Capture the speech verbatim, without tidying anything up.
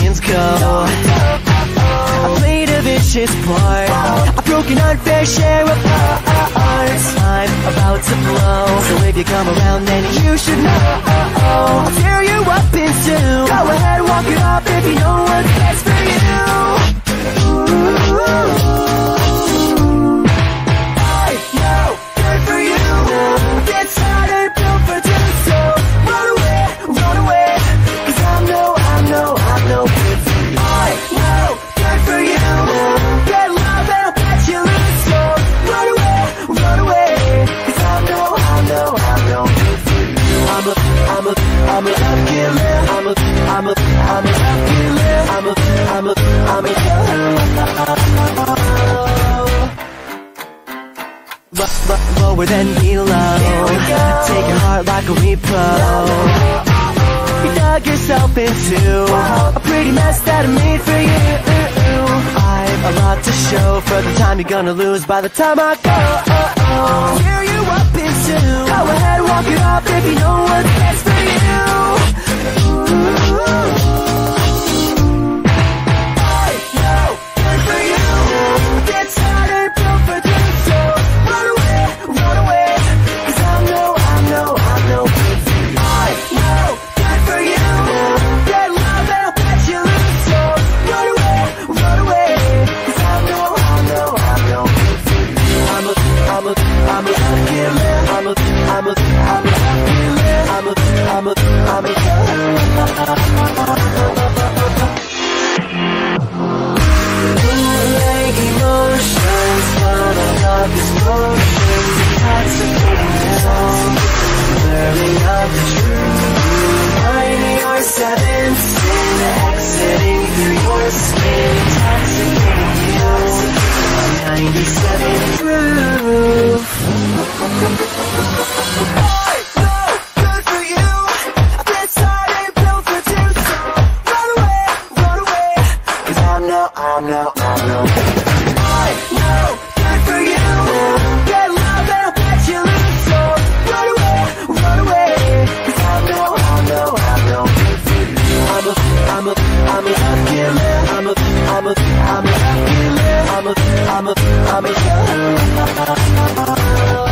seconds go. I played a vicious part, I've broken unfair share of hearts. I'm about to blow, so if you come around then you should know. I'll tear you up in two. Go ahead, walk it off if you know what's best for you. I know, good for you. It's hard and built for two, so run away, run away, 'cause I'm no, I'm no, I'm no good for you. I know, good for you. Get love and I'll bet you lose, so run away, run away, 'cause I'm no, I'm no, I'm no good for you. I'm a, I'm a, I'm a love killer. I'm a, I'm a, I'm a love killer. I'm a, I'm a, I'm a killer. But, but lower than below. Take your heart like a repo. You dug yourself into a pretty mess that I made for you. I've a lot to show for the time you're gonna lose by the time I go. Tear you up in two. Go ahead, walk it off if you know what's best for you. I know, good for you. It's hard and built for two, so run away, run away, 'cause I'm no, I'm no, I'm no good for you. I know, good for you. Get love and I'll bet you lose, so run away, run away, 'cause I'm no, I'm no, I'm no good for you. I'm a, I'm a, I'm a love killer. I'm a, I'm a, I'm a love killer. I'm a, I'm a, I'm a Bootleg emotions, one of darkest potions, intoxicating sound, blurring out the truth. Finding your seventh sin, exiting through your skin, intoxicating you. ninety-seven proof. I know, good for you. This heart ain't built for two, so run away, run away, 'cause I'm no, I'm no, I'm no. I know, good for you. Get love and I'll bet you lose, so run away, run away, 'cause I'm no, I'm no, I'm no good for you. I'm a, I'm a, I'm a love killer. I'm a, I'm a, I'm a love killer. I'm a, I'm a, I'm a killer.